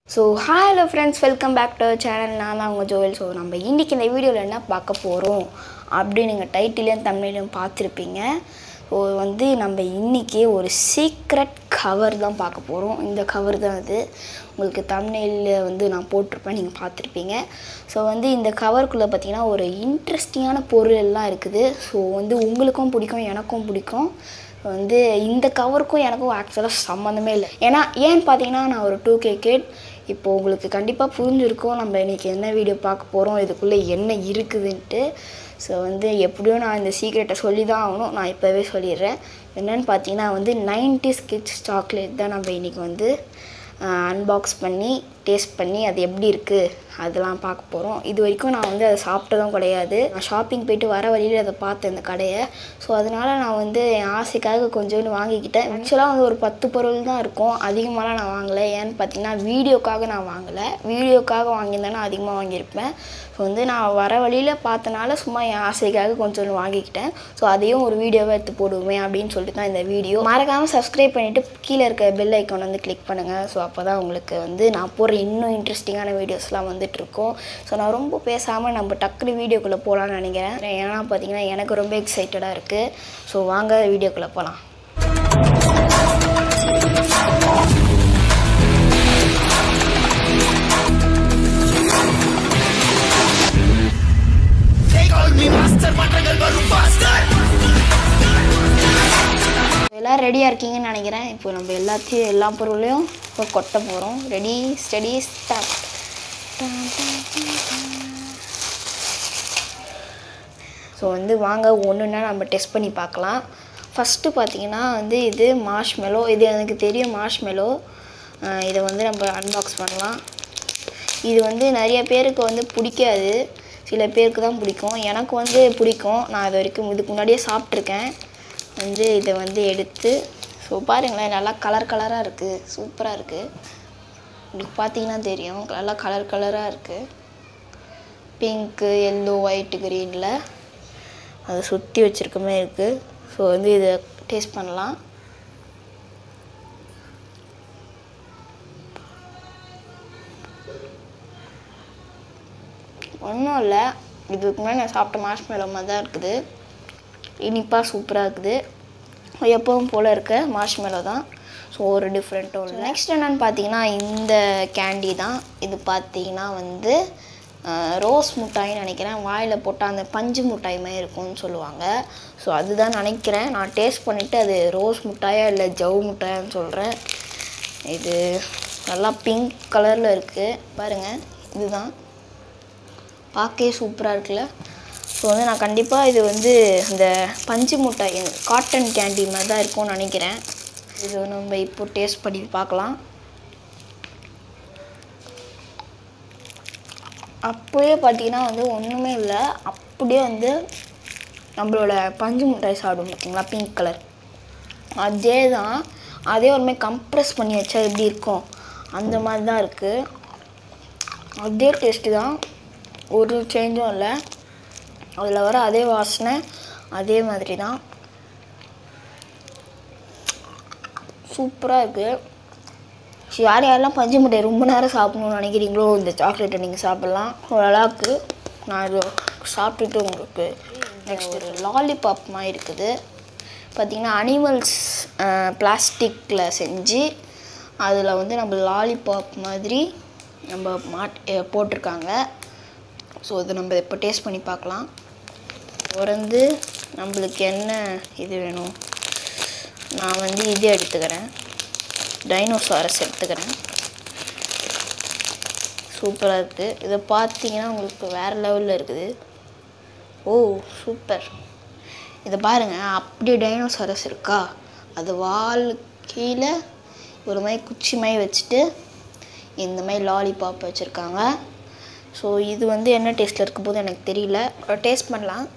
So hi hello friends, welcome back to our channel. நான் தான் உங்கள் ஜோயல். ஸோ நம்ம இன்றைக்கி இந்த வீடியோவில் என்ன பார்க்க போகிறோம் அப்படி நீங்கள் டைட்டிலையும் தமிழையும் பார்த்துருப்பீங்க. ஸோ நம்ம இன்றைக்கி ஒரு சீக்ரெட் கவர் தான் பார்க்க போகிறோம். இந்த கவர் தான் அது உங்களுக்கு தமிழில் நான் போட்டிருப்பேன், நீங்கள் பார்த்துருப்பீங்க. ஸோ இந்த கவருக்குள்ளே பார்த்தீங்கன்னா ஒரு இன்ட்ரெஸ்டிங்கான பொருள் எல்லாம் இருக்குது. ஸோ உங்களுக்கும் பிடிக்கும், எனக்கும் பிடிக்கும். இந்த கவருக்கும் எனக்கும் ஆக்சுவலாக சம்மந்தமே இல்லை. ஏன்னு பார்த்தீங்கன்னா நான் ஒரு 2K கிட். இப்போது உங்களுக்கு கண்டிப்பாக புரிஞ்சிருக்கும் நம்ம இன்றைக்கி என்ன வீடியோ பார்க்க போகிறோம், இதுக்குள்ளே என்ன இருக்குதுன்ட்டு. ஸோ எப்படியும் நான் இந்த சீக்ரெட்டை சொல்லி தான் ஆகணும். நான் இப்போவே சொல்லிடுறேன். என்னென்னு பார்த்தீங்கன்னா 90s கிட்ஸ் சாக்லேட் தான் நம்ம இன்றைக்கி அன்பாக்ஸ் பண்ணி டேஸ்ட் பண்ணி அது எப்படி இருக்குது அதெல்லாம் பார்க்க போகிறோம். இது வரைக்கும் நான் அதை சாப்பிட்டதும் கிடையாது. நான் ஷாப்பிங் போய்ட்டு வர வழியில் அதை பார்த்தேன் இந்த கடையை. ஸோ அதனால் நான் என் ஆசைக்காக கொஞ்சோண்டு வாங்கிக்கிட்டேன். ஆக்சுவலாக ஒரு 10 பொருள் தான் இருக்கும், அதிகமாகலாம் நான் வாங்கலை. ஏன்னு பார்த்தீங்கன்னா வீடியோக்காக நான் வாங்கலை. வீடியோக்காக வாங்கியிருந்தேன்னா அதிகமாக வாங்கியிருப்பேன். ஸோ நான் வர வழியில் பார்த்தனால சும்மா என் ஆசைக்காக கொஞ்சோண்டு வாங்கிக்கிட்டேன். ஸோ அதையும் ஒரு வீடியோவை எடுத்து போடுவேன் அப்படின்னு சொல்லிட்டு தான் இந்த வீடியோ. மறக்காமல் சப்ஸ்கிரைப் பண்ணிவிட்டு கீழே இருக்க பெல் ஐக்கான் கிளிக் பண்ணுங்கள். ஸோ அப்போ தான் உங்களுக்கு நான் போடுற இன்னும் இன்ட்ரெஸ்டிங்கான வீடியோஸ்லாம் வந்துட்டுருக்கோம். ஸோ நான் ரொம்ப பேசாமல் நம்ம டக்குனு வீடியோக்குள்ளே போகலான்னு நினைக்கிறேன். ஏன்னா பார்த்தீங்கன்னா எனக்கு ரொம்ப எக்ஸைட்டடாக இருக்குது. ஸோ வாங்க வீடியோக்குள்ளே போகலாம். எல்லாம் ரெடியாக இருக்கீங்கன்னு நினைக்கிறேன். இப்போ நம்ம எல்லா பொருளையும் இப்போ கொட்ட போகிறோம். Ready study start. ஸோ வாங்க ஒன்றுன்னா நம்ம டெஸ்ட் பண்ணி பார்க்கலாம். ஃபஸ்ட்டு பார்த்தீங்கன்னா இது மார்ஷ்மெலோ. இது எனக்கு தெரியும் மார்ஷ்மெலோ. இதை நம்ம அன்பாக்ஸ் பண்ணலாம். இது நிறைய பேருக்கு பிடிக்காது, சில பேருக்கு தான் பிடிக்கும். எனக்கு பிடிக்கும். நான் இது வரைக்கும் இதுக்கு முன்னாடியே சாப்பிட்ருக்கேன். இதை எடுத்து ஸோ பாருங்களேன், நல்லா கலராக இருக்குது, சூப்பராக இருக்குது. உங்களுக்கு பார்த்தீங்கன்னா தெரியும், நல்லா கலராக இருக்குது. பிங்க்கு, எல்லோ, ஒயிட்டு, க்ரீனில் அதை சுற்றி வச்சுருக்க மாதிரி இருக்குது. ஸோ இதை டேஸ்ட் பண்ணலாம். ஒன்றும் இல்லை, இதுக்கு முன்னாடி நான் சாப்பிட்ட மார்ஷ்மெலோ மாதிரி தான் இருக்குது. இனிப்பாக சூப்பராக இருக்குது. எப்பவும் போல் இருக்க மார்ஷ்மெலோ தான். ஸோ ஒரு டிஃப்ரெண்ட்டும் இல்லை. நெக்ஸ்ட் என்னென்னு பார்த்தீங்கன்னா இந்த கேண்டி தான். இது பார்த்தீங்கன்னா ரோஸ் மிட்டாயின்னு நினைக்கிறேன். வாயில் போட்டால் அந்த பஞ்சு மிட்டாய் மாதிரி இருக்கும்னு சொல்லுவாங்க. ஸோ அதுதான் நினைக்கிறேன். நான் டேஸ்ட் பண்ணிவிட்டு அது ரோஸ் மிட்டாயா இல்லை ஜவ் மிட்டாயான்னு சொல்கிறேன். இது நல்லா பிங்க் கலரில் இருக்குது பாருங்கள். இதுதான் பார்க்கவே சூப்பராக இருக்குல்ல. ஸோ நான் கண்டிப்பாக இது இந்த பஞ்சு மிட்டாய் காட்டன் கேண்டி மாதிரி தான் இருக்கும்னு நினைக்கிறேன். இது நம்ம இப்போ டேஸ்ட் பண்ணி பார்க்கலாம். அப்படியே பார்த்தீங்கன்னா ஒன்றுமே இல்லை, அப்படியே நம்மளோட பஞ்சு மிட்டாய் சாப்பிடும் பார்த்தீங்களா, பிங்க் கலர், அதே தான். அதே ஒருமாதிரி கம்ப்ரெஸ் பண்ணி வச்சா எப்படி இருக்கும் அந்த மாதிரி தான் இருக்குது. அதே டேஸ்ட்டு தான், ஒரு சேஞ்சும் இல்லை. அதில் வர அதே வாசனை அதே மாதிரி தான், சூப்பராக இருக்குது. ஸோ யாரெல்லாம் பஞ்சு மிட்டாய் ரொம்ப நேரம் சாப்பிட்ணுன்னு நினைக்கிறீங்களோ இந்த சாக்லேட்டை நீங்கள் சாப்பிட்லாம். நல்லாயிருக்கு. நான் இது சாப்பிட்டுட்டு உங்களுக்கு நெக்ஸ்ட் ஒரு லாலிபாப் மாதிரி இருக்குது. பார்த்திங்கன்னா அனிமல்ஸ் பிளாஸ்டிக்கில் செஞ்சு அதில் நம்ம லாலிபாப் மாதிரி நம்ம போட்டிருக்காங்க. ஸோ இது நம்ம இப்போ டேஸ்ட் பண்ணி பார்க்கலாம். நம்மளுக்கு என்ன இது வேணும், நான் இது எடுத்துக்கிறேன், டைனோசாரஸ் எடுத்துக்கிறேன். சூப்பராக இருக்குது. இதை பார்த்தீங்கன்னா உங்களுக்கு வேறு லெவலில் இருக்குது. ஓ சூப்பர். இதை பாருங்கள், அப்படியே டைனோசாரஸ் இருக்கா, அது வால் கீழே ஒரு மாதிரி குச்சி மாதிரி வச்சுட்டு இந்த மாதிரி லாலிபாப் வச்சுருக்காங்க. ஸோ இது என்ன டேஸ்ட்டில் இருக்க போது எனக்கு தெரியல, டேஸ்ட் பண்ணலாம்.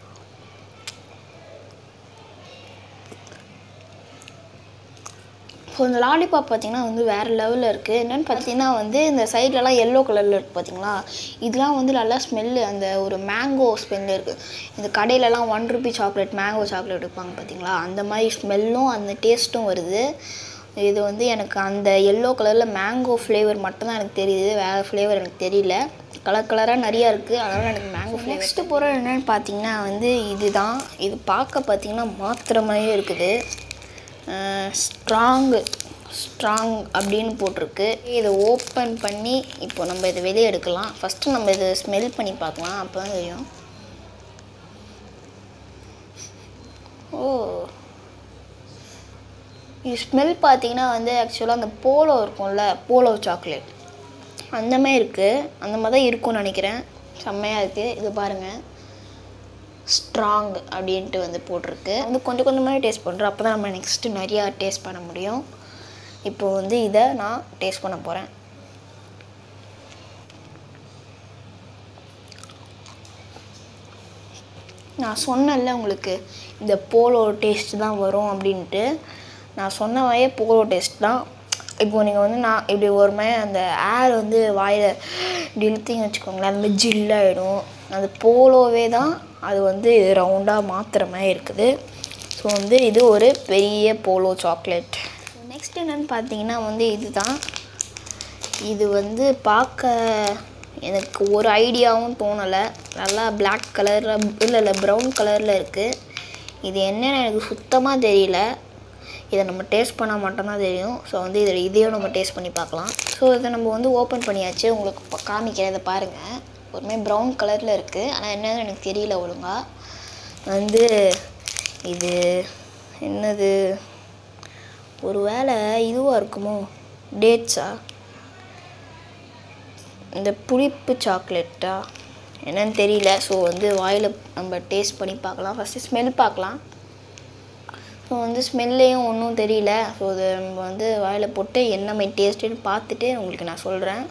ஸோ இந்த லாலிபாப் பார்த்திங்கன்னா வேறு லெவலில் இருக்குது. என்னென்னு பார்த்தீங்கன்னா இந்த சைட்லலாம் எல்லோ கலரில் இருக்குது பார்த்தீங்களா, இதெல்லாம் நல்லா ஸ்மெல்லு, அந்த ஒரு மேங்கோ ஸ்மெல்லு இருக்குது. இந்த கடையிலலாம் ₹1 சாக்லேட் மேங்கோ சாக்லேட் வைப்பாங்க பார்த்தீங்களா, அந்த மாதிரி ஸ்மெல்லும் அந்த டேஸ்ட்டும் வருது. இது வந்து எனக்கு அந்த எல்லோ கலரில் மேங்கோ ஃப்ளேவர் மட்டும்தான் எனக்கு தெரியுது, வேறு ஃப்ளேவர் எனக்கு தெரியல. கலர் கலராக நிறையா இருக்குது, அதனால் எனக்கு மேங்கோ ஃப்ளேவர். நெக்ஸ்ட்டு பொருள் என்னென்னு பார்த்தீங்கன்னா வந்து இதுதான். இது பார்க்க பார்த்தீங்கன்னா மாத்திரை மாதிரியே இருக்குது. ஸ்ட்ராங் அப்படின்னு போட்டிருக்கு. இதை ஓப்பன் பண்ணி இப்போ நம்ம இதை வெளியே எடுக்கலாம். ஃபஸ்ட்டு நம்ம இதை ஸ்மெல் பண்ணி பார்க்கலாம், அப்போ தான் தெரியும். ஓ, இது ஸ்மெல் பார்த்தீங்கன்னா வந்து ஆக்சுவலாக அந்த போலோ இருக்கும்ல, போலோ சாக்லேட் அந்த மாதிரி இருக்குது. அந்த மாதிரி தான் இருக்கும்னு நினைக்கிறேன். செம்மையாக இருக்குது. இது பாருங்கள், ஸ்ட்ராங் அப்படின்ட்டு வந்து போட்டிருக்கு. வந்து கொஞ்சம் கொஞ்சமாக டேஸ்ட் பண்ணுறோம், அப்போ தான் நம்ம நெக்ஸ்ட்டு நிறையா டேஸ்ட் பண்ண முடியும். இப்போது வந்து இதை நான் டேஸ்ட் பண்ண போகிறேன். நான் சொன்னேன்ல உங்களுக்கு இந்த போலோ டேஸ்ட் தான் வரும் அப்படின்ட்டு. நான் சொன்ன மாதிரியே போலோ டேஸ்ட் தான். இப்போது நீங்கள் வந்து நான் இப்படி ஒரு மாதிரி அந்த ஏர் வந்து வாயில் இப்படி இழுத்திங்க வச்சுக்கோங்களேன், அந்த மாதிரி ஜில்லாகிடும். அந்த போலோவே தான் அது வந்து ரவுண்டாக மாத்திர மாதிரி இருக்குது. ஸோ வந்து இது ஒரு பெரிய போலோ சாக்லேட். நெக்ஸ்ட் என்னென்னு பார்த்தீங்கன்னா வந்து இதுதான். இது வந்து பார்க்க எனக்கு ஒரு ஐடியாவும் தோணலை. நல்லா பிளாக் கலரில் இல்லை ப்ரௌன் கலரில் இருக்குது. இது என்னென்னு எனக்கு சுத்தமாக தெரியல. இதை நம்ம டேஸ்ட் பண்ணால் மட்டும்தான் தெரியும். ஸோ வந்து இதையும் நம்ம டேஸ்ட் பண்ணி பார்க்கலாம். ஸோ இதை நம்ம வந்து ஓப்பன் பண்ணியாச்சு. உங்களுக்கு காமிக்கிறேன், இதை பாருங்கள். ஒருமே ப்ரௌன் கலரில் இருக்குது, ஆனால் என்னன்னு எனக்கு தெரியல ஒழுங்காக. வந்து இது என்னது, ஒரு வேளை இதுவாக இருக்குமோ, டேட்ஸா, இந்த புளிப்பு சாக்லேட்டா என்னன்னு தெரியல. ஸோ வந்து வாயில் நம்ம டேஸ்ட் பண்ணி பார்க்கலாம். ஃபஸ்ட்டு ஸ்மெல் பார்க்கலாம். ஸோ வந்து ஸ்மெல்லையும் ஒன்றும் தெரியல. ஸோ இது நம்ம வந்து வாயில் போட்டு என்ன மாதிரி டேஸ்ட்டுன்னு பார்த்துட்டு உங்களுக்கு நான் சொல்கிறேன்.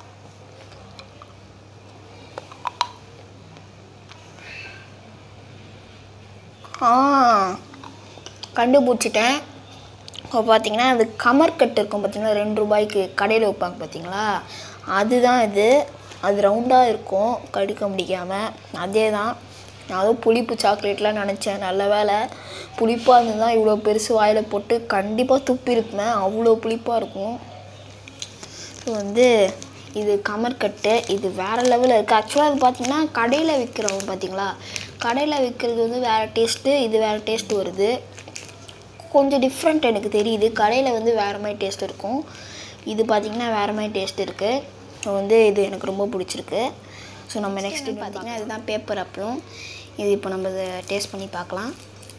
கண்டுபிடிச்சிட்டேன். இப்போ பார்த்தீங்கன்னா அது கமர்கட்டு இருக்கும் பார்த்தீங்கன்னா, 2 ரூபாய்க்கு கடையில் வைப்பாங்க பார்த்தீங்களா, அதுதான் இது. அது ரவுண்டாக இருக்கும், கடிக்க முடியாமல். அதே தான். நான் அதுவும் புளிப்பு சாக்லேட்லாம் நினச்சேன். நல்ல வேலை புளிப்பாக இருந்து தான் இவ்வளோ பெருசு வாயில் போட்டு கண்டிப்பாக துப்பிருப்பேன், அவ்வளோ புளிப்பாக இருக்கும். ஸோ வந்து இது கமர்கட்டு. இது வேறு லெவலில் இருக்குது. ஆக்சுவலாக அது பார்த்திங்கன்னா கடையில் விற்கிறவங்க பார்த்தீங்களா, கடையில் விற்கிறது வந்து வேறு டேஸ்ட்டு, இது வேறு டேஸ்ட்டு வருது. கொஞ்சம் டிஃப்ரெண்ட் எனக்கு தெரியுது. கடையில் வந்து வேறு மாதிரி டேஸ்ட் இருக்கும், இது பார்த்திங்கன்னா வேறு மாதிரி டேஸ்ட் இருக்குது. ஸோ வந்து இது எனக்கு ரொம்ப பிடிச்சிருக்கு. ஸோ நம்ம நெக்ஸ்ட்டு பார்த்திங்கன்னா இதுதான் பேப்பர் அப்பளம். இது இப்போ நம்ம இதை டேஸ்ட் பண்ணி பார்க்கலாம்.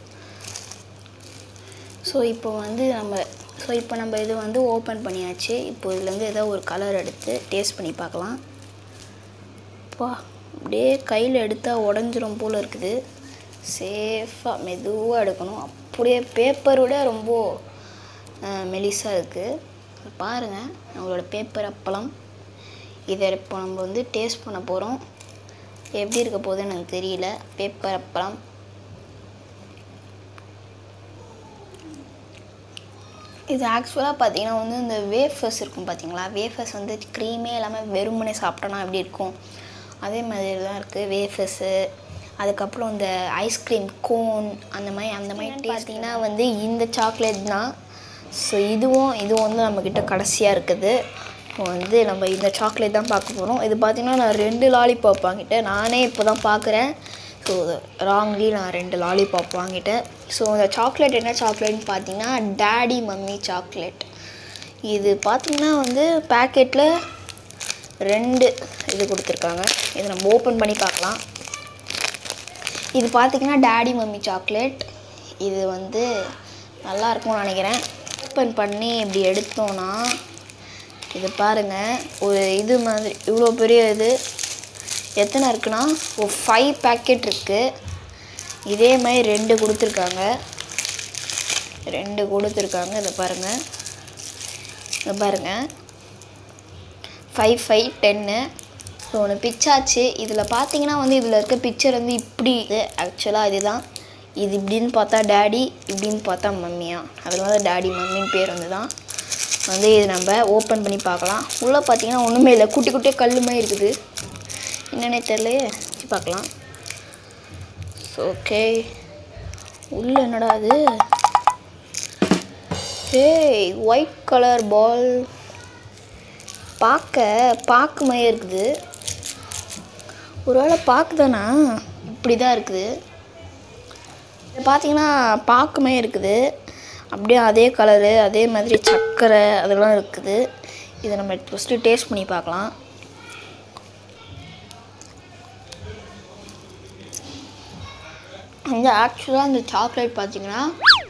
ஸோ இப்போ நம்ம இது வந்து ஓப்பன் பண்ணியாச்சு. இப்போ இதுலேருந்து ஏதோ ஒரு கலர் எடுத்து டேஸ்ட் பண்ணி பார்க்கலாம். அப்பா, அப்படியே கையில் எடுத்தால் உடஞ்சிரும் போல் இருக்குது. சேஃபாக மெதுவாக எடுக்கணும். அப்படியே பேப்பரோட ரொம்ப மெலிசாக இருக்குது. பாருங்கள் நம்மளோட பேப்பர் அப்பளம். இதை இப்போ நம்ம வந்து டேஸ்ட் பண்ண போகிறோம். எப்படி இருக்க போகுதுன்னு எனக்கு தெரியல. பேப்பர் அப்பளம் இது ஆக்சுவலாக பார்த்தீங்கன்னா வந்து இந்த வேஃபர்ஸ் இருக்கும் பார்த்தீங்களா, வேஃபர்ஸ் வந்து க்ரீமே இல்லாமல் வெறுமனே சாப்பிட்டோன்னா எப்படி இருக்கும், அதே மாதிரி தான் இருக்குது வேஃபர்ஸு. அதுக்கப்புறம் இந்த ஐஸ்கிரீம் கோன் அந்த மாதிரி பார்த்தீங்கன்னா வந்து இந்த சாக்லேட் தான். ஸோ இதுவும் வந்து நம்மக்கிட்ட கடைசியாக இருக்குது. இப்போ வந்து நம்ம இந்த சாக்லேட் தான் பார்க்க போகிறோம். இது பார்த்திங்கன்னா நான் 2 லாலிபாப் வாங்கிட்டேன். நானே இப்போ தான் பார்க்குறேன். ஸோ ராங்லி நான் 2 லாலிபாப் வாங்கிட்டேன். ஸோ இந்த சாக்லேட் என்ன சாக்லேட்னு பார்த்தீங்கன்னா டேடி மம்மி சாக்லேட். இது பார்த்திங்கன்னா வந்து பேக்கெட்டில் 2 இது கொடுத்துருக்காங்க. இதை நம்ம ஓப்பன் பண்ணி பார்க்கலாம். இது பார்த்திங்கன்னா டேடி மம்மி சாக்லேட். இது வந்து நல்லா இருக்கும்னு நினைக்கிறேன். ஓப்பன் பண்ணி இப்படி எடுத்தோன்னா இது பாருங்கள், ஒரு இது மாதிரி இவ்வளோ பெரிய இது. எத்தனை இருக்குன்னா ஒரு 5 பேக்கெட் இருக்குது. இதே மாதிரி 2 கொடுத்துருக்காங்க. இதை பாருங்கள், 5, 5, 10. ஸோ ஒன்று பிச்சாச்சு. இதில் பார்த்தீங்கன்னா வந்து இதில் இருக்க பிக்சர் வந்து இப்படி இது. ஆக்சுவலாக இதுதான். இது இப்படின்னு பார்த்தா டேடி, இப்படின்னு பார்த்தா மம்மியா, அதனால டேடி மம்மின்னு பேர் வந்து தான். வந்து இது நம்ம ஓப்பன் பண்ணி பார்க்கலாம். உள்ளே பார்த்தீங்கன்னா ஒன்றுமே இல்லை, குட்டி குட்டியாக கல் மாதிரி இருக்குது. என்னென்னே தெரியலையே, வச்சு பார்க்கலாம். ஓகே, உள்ளே என்னடா அது, Hey, white color ball. பாக்கு மாதிரி இருக்குது. ஒருவேளை பாக்கு தானா? இப்படி தான் இருக்குது. இது பார்த்தீங்கன்னா பாக்கு மாதிரி இருக்குது. அப்படியே அதே கலரு, அதே மாதிரி சர்க்கரை அதெல்லாம் இருக்குது. இதை நம்ம ஃபஸ்ட்டு டேஸ்ட் பண்ணி பார்க்கலாம். இந்த ஆக்சுவலாக இந்த சாக்லேட் பார்த்தீங்கன்னா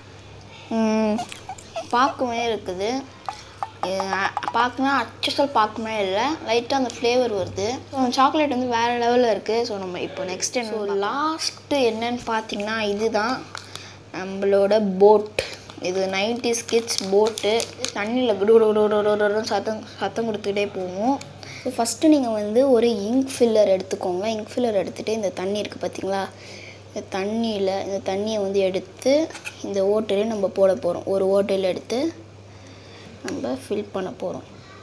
பாக்கு மாதிரி இருக்குது. பாக்குனா அச்சல் பாக்கு மாதிரி இல்லை, லைட்டாக அந்த ஃப்ளேவர் வருது. ஸோ சாக்லேட் வந்து வேறு லெவலில் இருக்குது. ஸோ நம்ம இப்போ நெக்ஸ்ட் என்ன லாஸ்ட்டு என்னன்னு பார்த்தீங்கன்னா இதுதான் நம்மளோட போட். இது 90s கிட்ஸ் போட்டு. தண்ணியில் குடு சத்தம் கொடுத்துக்கிட்டே போகும். ஸோ ஃபஸ்ட்டு நீங்கள் வந்து ஒரு இங்க் ஃபில்லர் எடுத்துக்கோங்க. இங்க் ஃபில்லர் எடுத்துகிட்டு இந்த தண்ணி இருக்குது பார்த்தீங்களா, இந்த தண்ணியை வந்து எடுத்து இந்த ஓட்டையில் நம்ம போட போகிறோம். ஒரு ஓட்டையில் எடுத்து நம்ம ஃபில் பண்ண போகிறோம்.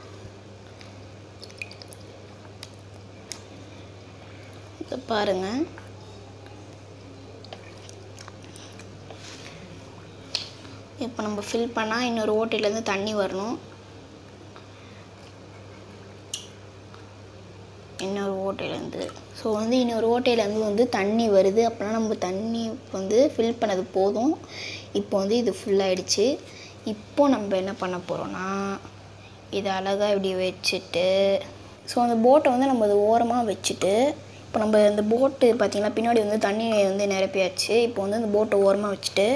இதை பாருங்கள். இப்போ நம்ம ஃபில் பண்ணால் இன்னொரு ஓட்டையிலேருந்து தண்ணி வரணும். இன்னொரு ஓட்டையிலேருந்து இன்னொரு ஓட்டையிலேருந்து வந்து தண்ணி வருது. அப்படின்னா நம்ம தண்ணி வந்து ஃபில் பண்ணது போதும். இப்போ வந்து இது ஃபுல்லாகிடுச்சு. இப்போ நம்ம என்ன பண்ண போகிறோன்னா இதை அழகாக இப்படி வச்சுட்டு அந்த போட்டை வந்து நம்ம அது ஓரமாக வச்சுட்டு, இப்போ நம்ம இந்த போட்டு பார்த்திங்கன்னா பின்னாடி வந்து தண்ணி வந்து நிரப்பியாச்சு. இப்போ வந்து இந்த போட்டை ஓரமாக வச்சுட்டு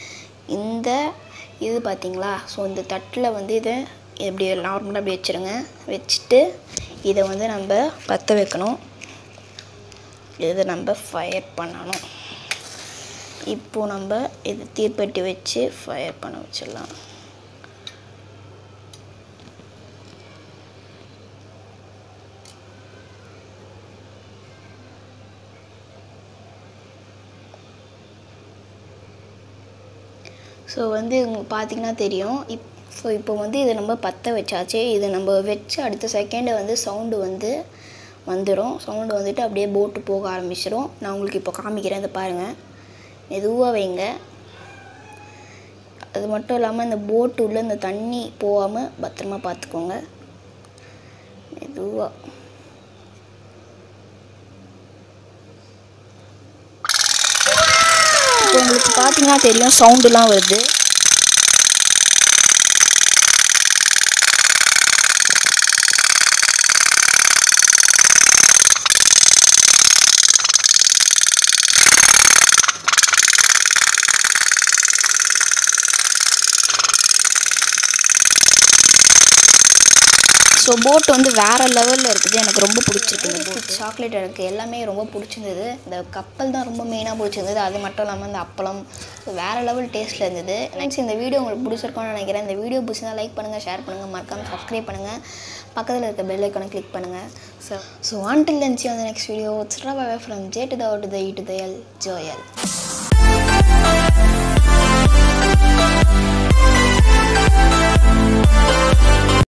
இது பார்த்திங்களா, இந்த தட்டில் வந்து இதை எப்படி நார்மலாக அப்படி வச்சுருங்க. வச்சுட்டு இதை வந்து நம்ம பற்ற வைக்கணும். இதை நம்ம ஃபயர் பண்ணணும். இப்போது நம்ம இது தீப்பெட்டி வச்சு ஃபயர் பண்ண வச்சிடலாம். வந்து பார்த்திங்கன்னா தெரியும். இப்போ வந்து இதை நம்ம பற்ற வச்சாச்சு. இதை நம்ம வச்சு அடுத்த செகண்டை வந்து சவுண்டு வந்து வந்துடும். சவுண்டு வந்துட்டு அப்படியே போட்டு போக ஆரம்பிச்சிடும். நான் உங்களுக்கு இப்போ காமிக்கிறேன். இதை பாருங்கள். மெதுவாக வைங்க. அது மட்டும் இல்லாமல் இந்த போட்டு உள்ள இந்த தண்ணி போகாமல் பத்திரமா பார்த்துக்கோங்க. மெதுவாக இப்போ உங்களுக்கு பார்த்தீங்கன்னா தெரியும் சவுண்டுலாம் வருது. போட் வந்து வேறு லெவலில் இருக்குது. எனக்கு ரொம்ப பிடிச்சிருக்கு இந்த போட். சாக்லேட் எனக்கு எல்லாமே ரொம்ப பிடிச்சிருந்தது. இந்த கப்பல் தான் ரொம்ப மெயினாக பிடிச்சிருந்தது. அது மட்டும் இல்லாமல் இந்த அப்பளம் வேறு லெவல் டேஸ்ட்டில் இருந்தது. நெக்ஸ்ட் இந்த வீடியோ உங்களுக்கு பிடிச்சிருக்கோன்னு நினைக்கிறேன். இந்த வீடியோ பிடிச்சிருந்தா லைக் பண்ணுங்கள், ஷேர் பண்ணுங்கள், மறக்காமல் சப்ஸ்கிரைப் பண்ணுங்கள், பக்கத்தில் இருக்க பெல் ஐக்கானை கிளிக் பண்ணுங்கள். So until then see you on the next video. It's Rava from J to the O to the E to the L, Joel.